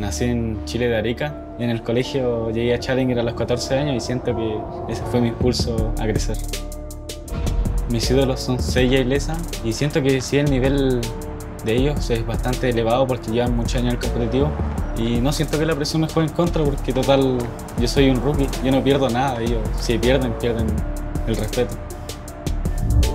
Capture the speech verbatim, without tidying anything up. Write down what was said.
Nací en Chile de Arica y en el colegio llegué a Challenger a los catorce años y siento que ese fue mi impulso a crecer. Mis ídolos son Seiya y Lesa y siento que sí el nivel de ellos es bastante elevado porque llevan muchos años en el competitivo y no siento que la presión me juegue en contra porque total yo soy un rookie, yo no pierdo nada, ellos si pierden, pierden el respeto.